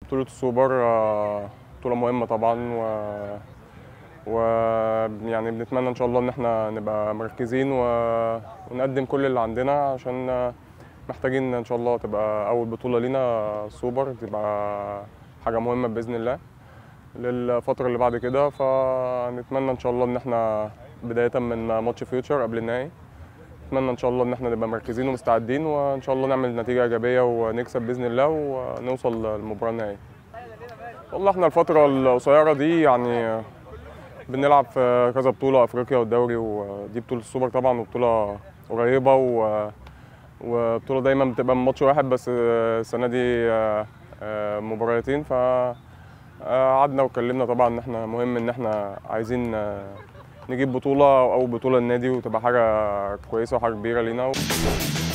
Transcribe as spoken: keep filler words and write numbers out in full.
بطولة السوبر بطولة مهمة طبعا، و ويعني بنتمنى ان شاء الله ان احنا نبقى مركزين و... ونقدم كل اللي عندنا، عشان محتاجين ان شاء الله تبقى اول بطولة لينا السوبر، تبقى حاجة مهمة بإذن الله للفترة اللي بعد كده. فنتمنى ان شاء الله ان احنا بداية من ماتش فيوتشر قبل النهائي، نتمنى ان شاء الله ان احنا نبقى مركزين ومستعدين، وان شاء الله نعمل نتيجة ايجابية ونكسب بإذن الله ونوصل للمباراة النهائية. والله احنا الفترة القصيرة دي يعني بنلعب في كذا بطولة، افريقيا والدوري، ودي بطولة السوبر طبعا، وبطولة قريبة و... وبطولة دايما بتبقى من ماتش واحد، بس السنة دي مباراتين. ف قعدنا واتكلمنا طبعا ان احنا مهم ان احنا عايزين نجيب بطولة او بطولة النادي، وتبقى حاجة كويسة وحاجة كبيرة لينا.